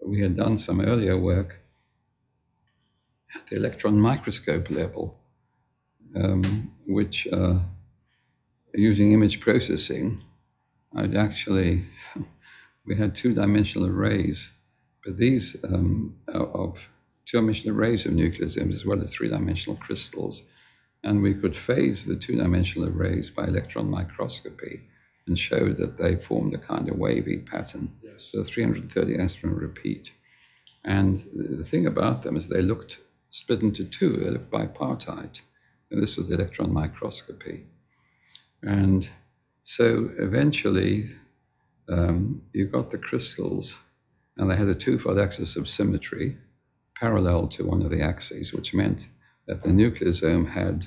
we had done some earlier work at the electron microscope level, which using image processing, I'd actually, we had two-dimensional arrays, but these of two-dimensional arrays of nucleosomes as well as three-dimensional crystals. And we could phase the two-dimensional arrays by electron microscopy and show that they formed a kind of wavy pattern. Yes. So 330 angstrom repeat. And the thing about them is they looked split into two, they looked bipartite. And this was electron microscopy. And so eventually you got the crystals, and they had a twofold axis of symmetry parallel to one of the axes, which meant that the nucleosome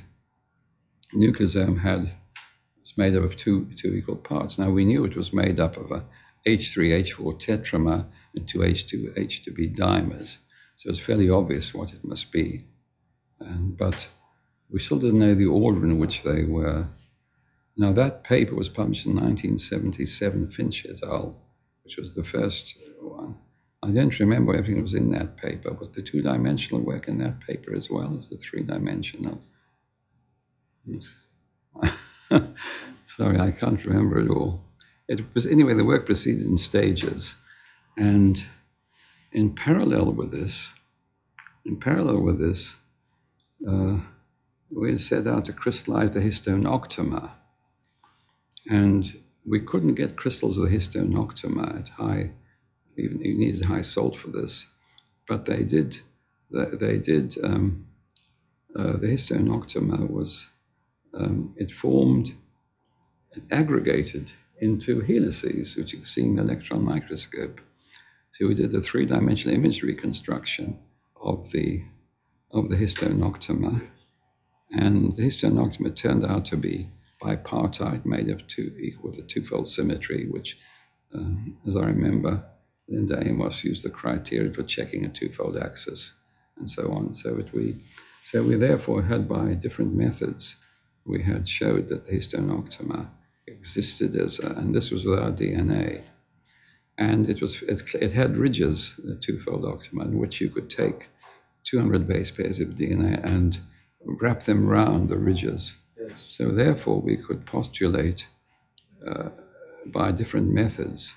was made up of two equal parts. Now we knew it was made up of a H3H4 tetramer and two H2B dimers, so it's fairly obvious what it must be. But we still didn't know the order in which they were. Now that paper was published in 1977, Finch et al., which was the first one. I don't remember everything that was in that paper. Was the two-dimensional work in that paper as well as the three-dimensional? Sorry, I can't remember it all. It was, anyway, the work proceeded in stages. And in parallel with this, we had set out to crystallize the histone octamer. And we couldn't get crystals of the histone octamer at high, even you needed high salt for this. But they did, the histone octamer was, it aggregated into helices, which you can see in the electron microscope. So we did a three-dimensional image reconstruction of the histone octamer. And the histone octamer turned out to be bipartite, made of equal with a twofold symmetry, which, as I remember, Linda Amos used the criteria for checking a twofold axis, and so on. So we therefore had, by different methods, we had showed that the histone octamer existed and this was with our DNA, and it had ridges, the twofold octamer, in which you could take 200 base pairs of DNA and wrap them around the ridges. Yes. So therefore, we could postulate by different methods.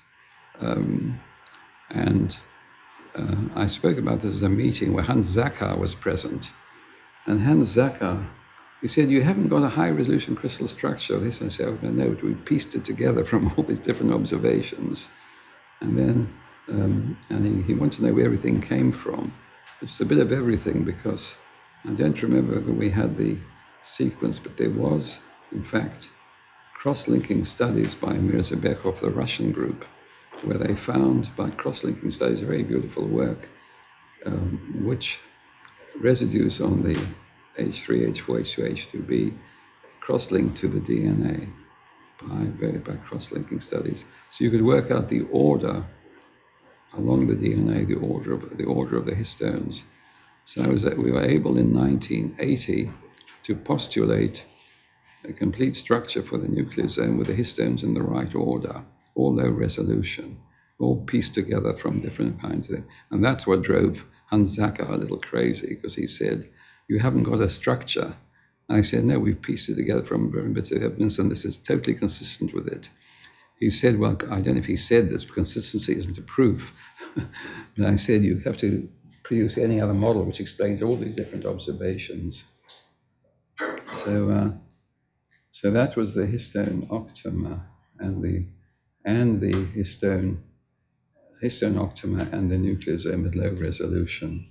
I spoke about this at a meeting where Hans Zacher was present. And Hans Zacher, he said, you haven't got a high-resolution crystal structure of this. And I said, oh, no, we pieced it together from all these different observations. And then he wanted to know where everything came from. It's a bit of everything, because I don't remember whether we had the sequence, but there was, in fact, cross-linking studies by Mirza Bekov, the Russian group, where they found, by cross-linking studies, very beautiful work, which residues on the H3, H4, H2, H2B cross-linked to the DNA by cross-linking studies. So you could work out the order along the DNA, the order of the histones. So we were able in 1980 to postulate a complete structure for the nucleosome with the histones in the right order, all low resolution, all pieced together from different kinds of things. And that's what drove Hans Zacher a little crazy, because he said, you haven't got a structure. And I said, no, we've pieced it together from very bits of evidence, and this is totally consistent with it. He said, well, I don't know if he said this, but consistency isn't a proof. But I said, you have to produce any other model which explains all these different observations. So that was the histone octamer and the histone octamer and the nucleosome at low resolution.